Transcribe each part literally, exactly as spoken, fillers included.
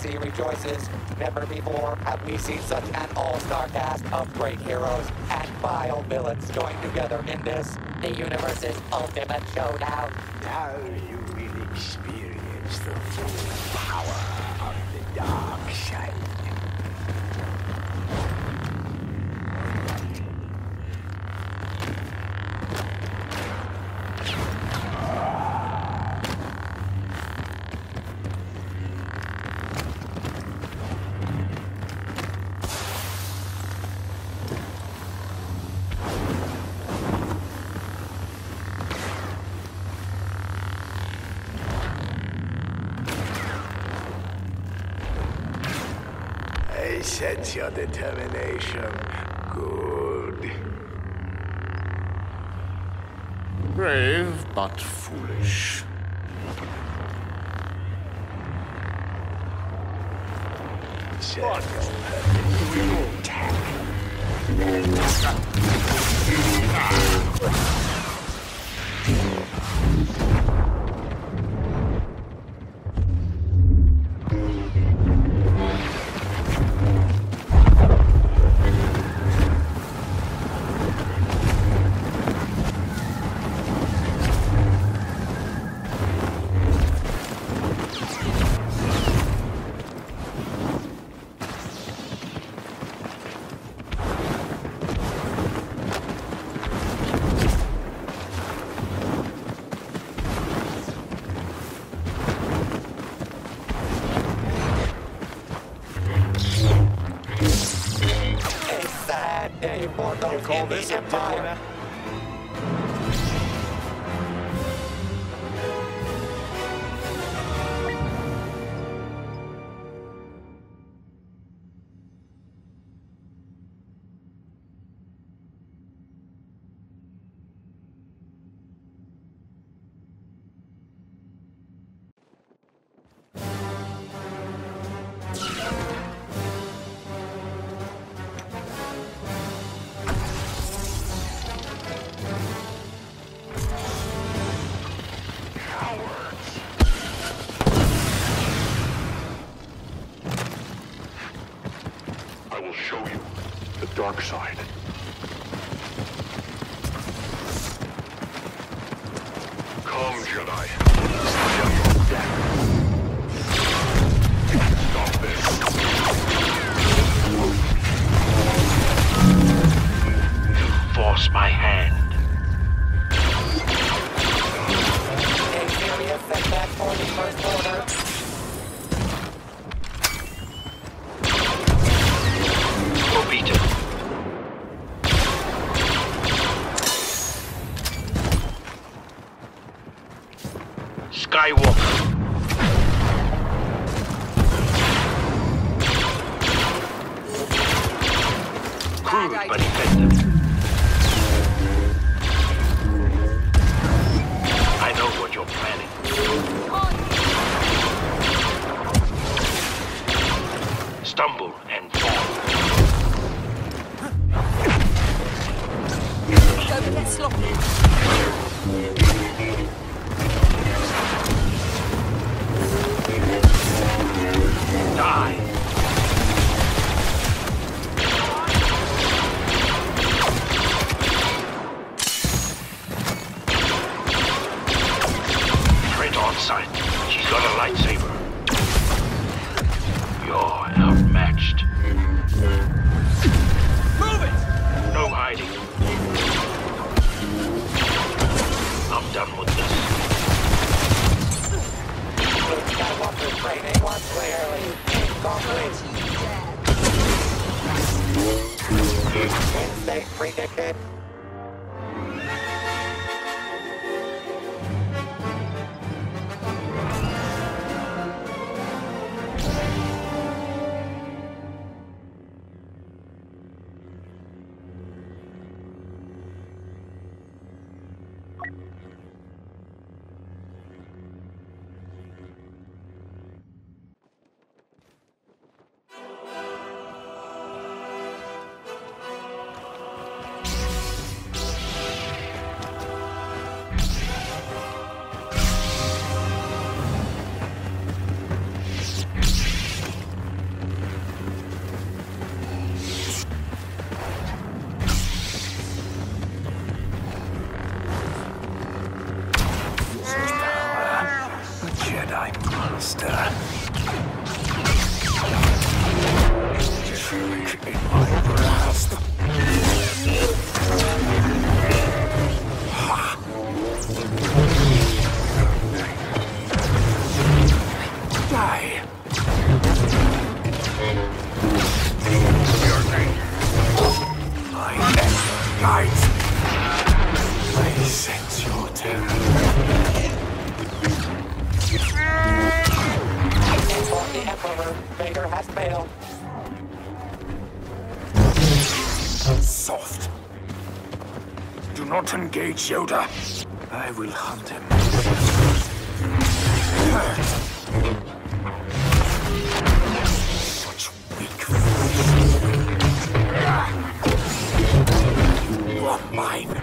galaxy rejoices. Never before have we seen such an all-star cast of great heroes and vile villains joined together in this, the universe's ultimate showdown. Now you will experience the full power of the dark side. I sense your determination. Good. Brave, but foolish. Set your purpose. We will attack. Day for those You call in this the a Empire. diplomat? I will show you the dark side. Come, Jedi. Show your death. Stop this. Force my hand. A serious setback for the First Order. Obito. Skywalker. Crude but effective. I know what you're planning. Stumble and fall. Don't get sloppy. Die. Threat on sight. She's got a lightsaber. You're outmatched. Move it! No hiding. I'm done with this. Luke Skywalker's training was clearly incomplete. Instinct predicted. guides me. I sense your terror. For the Emperor, Vader has failed. Soft. Do not engage Yoda. I will hunt him. Hurt. Such weak fools. You are mine.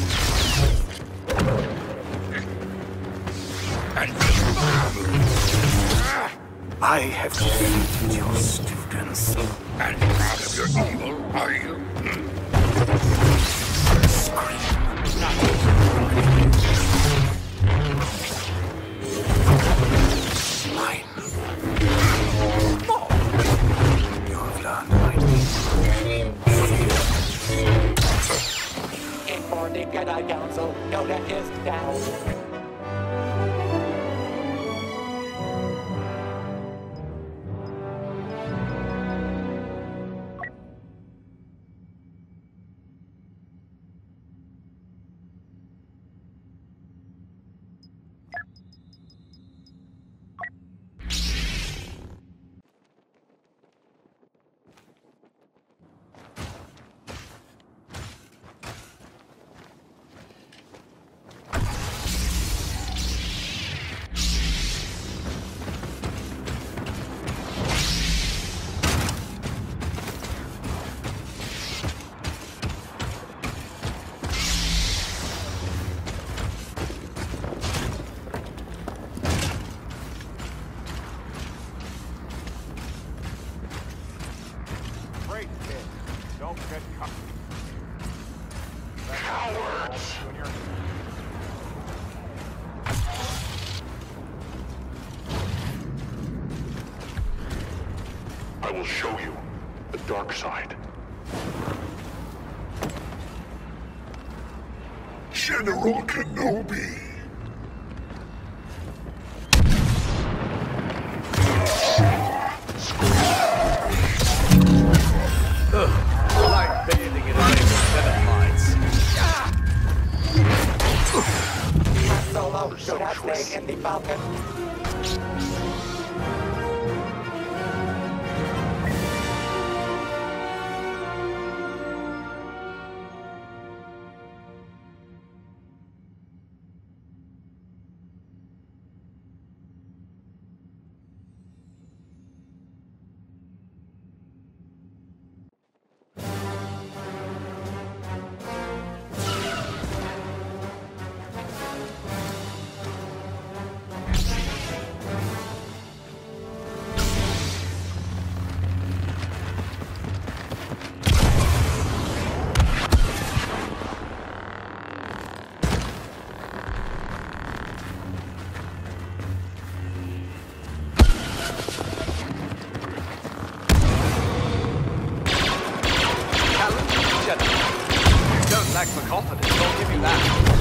I have defeated your students. And proud of your evil, are you? Scream. Mine. You have learned my name. In for the Jedi Council, Yoda is down. Great kid. Don't get cocky. Cowards! I will show you the dark side. General Kenobi! Like bathing in a lake of feather lights. Han Solo should have stayed in the Falcon. Don't lack for confidence, I'll give you that.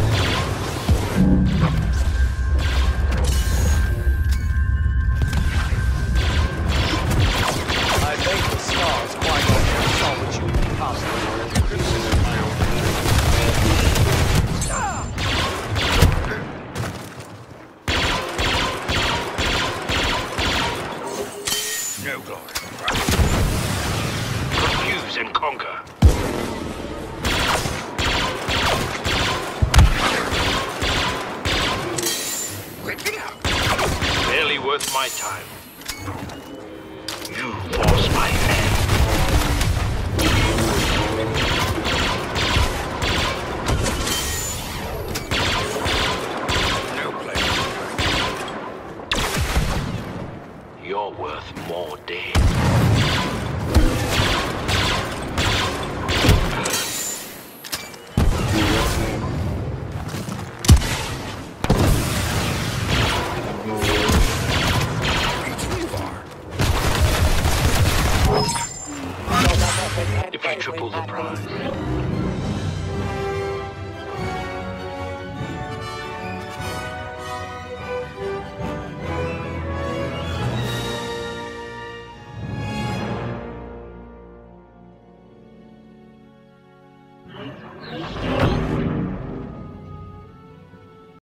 I beg the stars quite on your solitude past the criticism my own. No glory. Confuse and conquer. Barely worth my time. You force my hand. No pleasure. You're worth more dead.